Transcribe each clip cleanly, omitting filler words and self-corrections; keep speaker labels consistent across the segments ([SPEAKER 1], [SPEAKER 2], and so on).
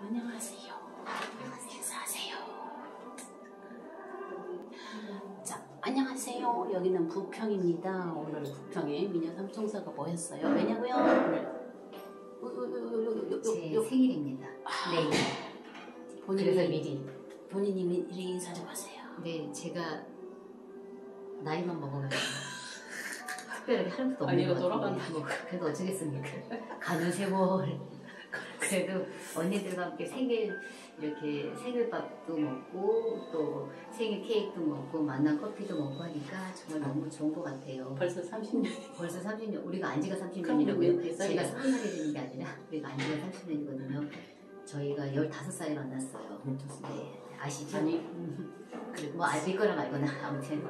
[SPEAKER 1] 안녕하세요. 인사하세요. 자, 안녕하세요. 여기는 부평입니다. 오늘 부평에 미녀 삼총사가 모였어요. 왜냐고요? 오늘
[SPEAKER 2] 제 생일입니다. 내일. 그래서 미리.
[SPEAKER 1] 본인이 미리 인사 좀 하세요.
[SPEAKER 2] 네, 제가 나이만 먹어가지고 특별하게 하는 것도 없는 것 같은데 뭐, 그래도 어쩌겠습니까? 가는 세월. 그래도 언니들과 함께 이렇게 생일밥도 먹고 또 생일 케이크도 먹고 만난 커피도 먹고 하니까 정말 너무 좋은 것 같아요.
[SPEAKER 1] 벌써 30년.
[SPEAKER 2] 벌써 30년. 우리가 안지가 30년이라고요? 제가 30살이 되는 게 아니라 우리가 안지가 30년이거든요. 저희가 15살에 만났어요. 네, 아시죠?
[SPEAKER 1] 아니.
[SPEAKER 2] 그리고 뭐 믿거나 말거나 아무튼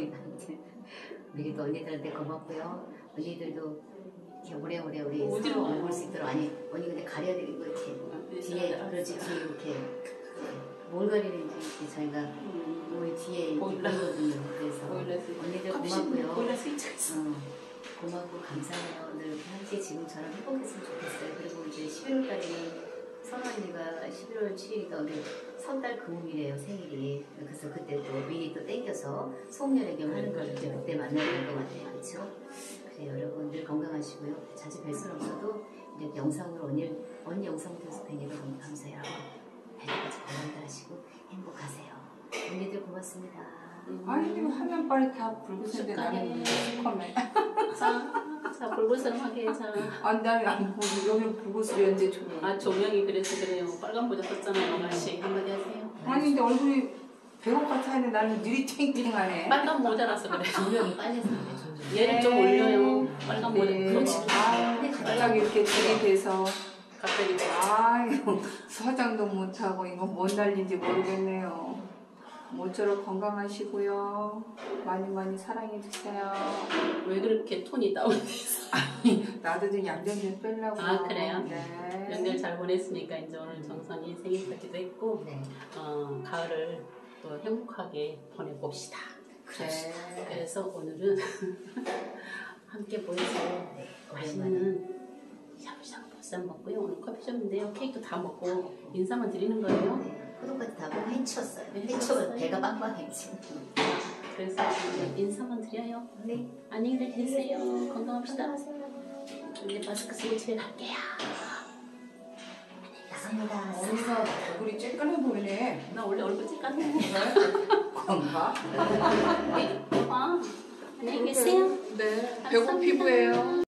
[SPEAKER 2] 우리 또 언니들한테 고맙고요. 언니들도 이렇게 오래오래 우리 서로 볼 수 있도록. 아니 언니 근데 가려야 되고 이렇게 뒤에 그렇지 뒤에 이렇게 뭘 가리는지 이렇게 저희가 우리 뒤에 보이거든요. 그래서 언니들 고맙고요. 고맙고 감사해요. 늘 함께 지금처럼 행복했으면 좋겠어요. 그리고 이제 11월달에는 선우 언니가 11월 7일이니까 우리 선달 금음이래요, 생일이. 그래서 그때 또 미리 또 땡겨서 송년회겸 하는 걸 이제 그때 만나야 될 것 같아요. 그렇죠? 그래 여러분 늘 건강하시고요. 자주 뵐 수는 없어도 이렇게 영상으로 언니 영상 보면서 뵈니까 너무 감사해요. 배려까지 건강들 하시고 행복하세요. 언니들 고맙습니다.
[SPEAKER 3] 아니 화면 빨리 다 붉으신데 나는 시커매.
[SPEAKER 1] 자 불불선하게 자.
[SPEAKER 3] 안 여기는 붉으시는데 조명.
[SPEAKER 1] 아 조명이 그래서 그래요. 빨간 모자 썼잖아요. 다시 한마디 하세요.
[SPEAKER 3] 아니 근데 얼굴이 배우 같았는데 나는 느리탱탱하네.
[SPEAKER 1] 빨간 모자라서 그래.
[SPEAKER 2] 조명이 빨개서 그래.
[SPEAKER 1] 얘를 좀 올려요. 빨간 모자.
[SPEAKER 3] 네.
[SPEAKER 1] 그렇지.
[SPEAKER 3] 갑자기 이렇게 되게 돼서
[SPEAKER 1] 갑자기.
[SPEAKER 3] 아이고 화장도 못하고 이거 뭔 난리인지 모르겠네요. 모쪼록 건강하시고요. 많이 사랑해주세요.
[SPEAKER 1] 왜 그렇게 톤이 다운돼서?
[SPEAKER 3] 나도 좀 양정 좀 빼려고.
[SPEAKER 1] 아 그래요?
[SPEAKER 3] 네.
[SPEAKER 1] 연결 잘 보냈으니까 이제 오늘 정선이 생일 파티도 했고
[SPEAKER 2] 네.
[SPEAKER 1] 가을을 또 행복하게 보내봅시다.
[SPEAKER 3] 네.
[SPEAKER 1] 그래서 오늘은 함께 모여서 맛있는 샤브샤브 보쌈 먹고요. 오늘 커피숍인데요. 케이크도 다 먹고 인사만 드리는 거예요.
[SPEAKER 2] 네. 포도까지 다 보고 헤쳤어요. 헤쳐서 배가 빵빵했지.
[SPEAKER 1] 그래서 인사만 드려요.
[SPEAKER 2] 네.
[SPEAKER 1] 안녕히 계세요. 건강합시다. 이제 마스크 쓰고 집에 갈게요.
[SPEAKER 2] 나갑니다.
[SPEAKER 3] 언니가 얼굴이 쬐끈해 보이네.
[SPEAKER 1] 나 원래 얼굴 찌까네.
[SPEAKER 3] 건가?
[SPEAKER 1] 봐. 안녕히 계세요.
[SPEAKER 3] 네. 배고 피부예요.